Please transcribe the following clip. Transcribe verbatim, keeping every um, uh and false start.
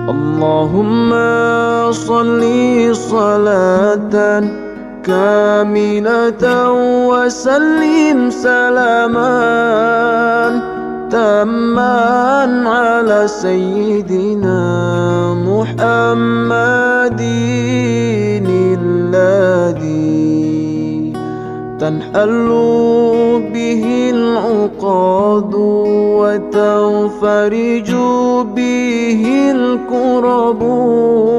اللهم صل صلاة كاملة وسلم سلاما تاما على سيدنا محمد الذي تنحل به العقد وتنفرج به الكرب.